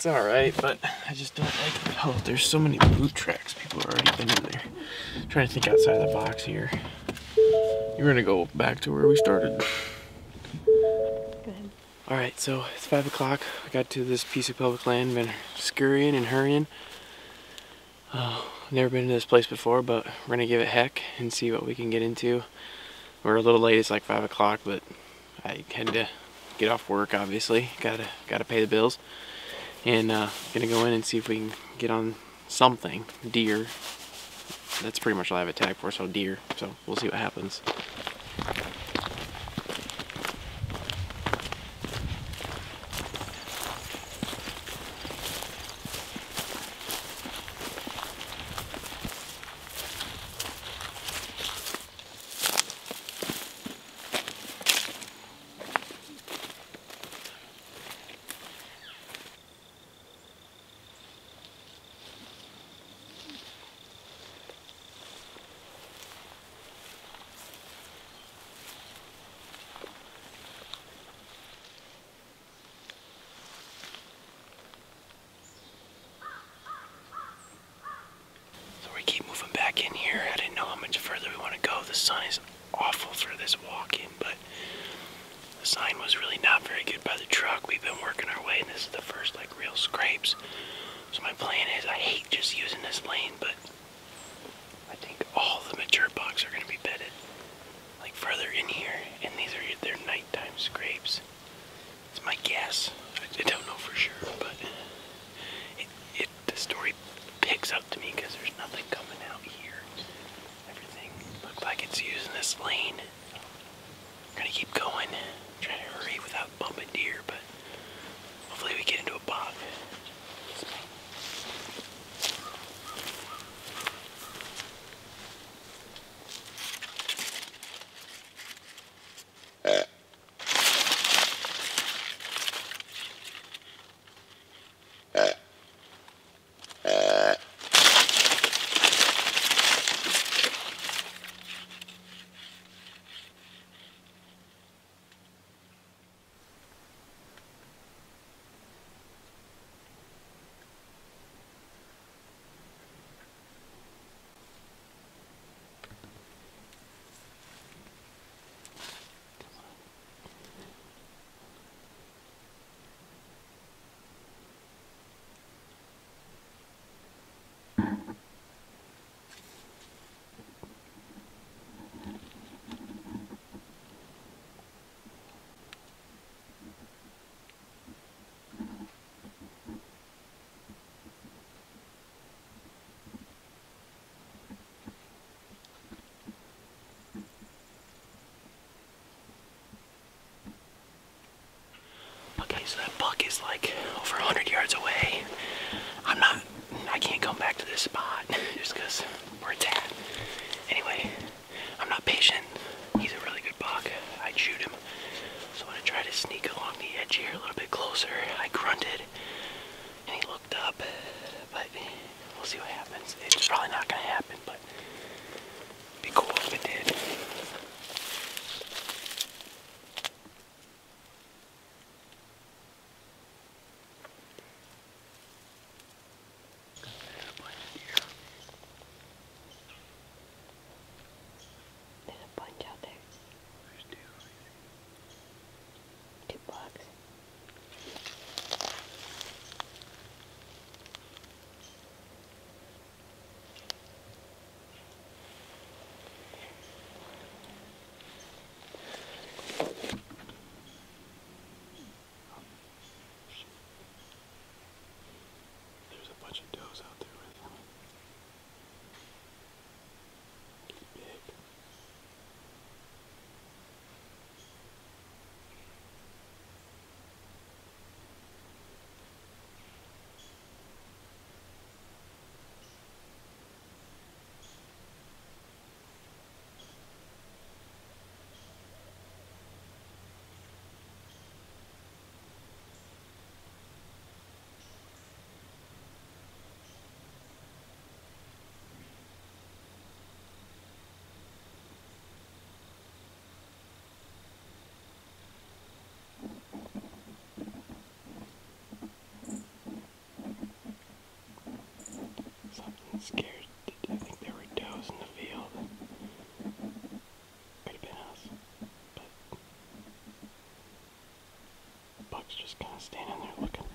It's alright, but I just don't like, oh, there's so many boot tracks. People have already been in there. I'm trying to think outside the box here. You're gonna go back to where we started. Go ahead. Alright, so it's 5 o'clock. I got to this piece of public land, been scurrying and hurrying. Never been to this place before, but we're gonna give it heck and see what we can get into. We're a little late, it's like 5 o'clock, but I had to get off work, obviously. Gotta pay the bills. And gonna go in and see if we can get on something. Deer. That's pretty much all I have a tag for, so deer. So we'll see what happens. Keep moving back in here. I didn't know how much further we want to go. The sun is awful for this walk-in, but the sign was really not very good by the truck. We've been working our way, and this is the first like real scrapes. So my plan is, I hate just using this lane, but I think all the mature bucks are going to be bedded like further in here, and these are their nighttime scrapes. It's my guess. I don't know for sure, but the story picks up to me because there's nothing coming out here. Everything looks like it's using this lane. We're gonna keep going, try to hurry without bumping deer, but hopefully we get into a bog. So that buck is like over 100 yards away. I can't come back to this spot just because where it's at. Anyway, I'm not patient. He's a really good buck. I'd shoot him. So I'm gonna try to sneak along the edge here a little bit closer. I grunted and he looked up, but we'll see what happens. It's probably not gonna happen, but it'd be cool if it did. scared. I think there were does in the field. Could have been us. But Buck's just kind of standing there looking.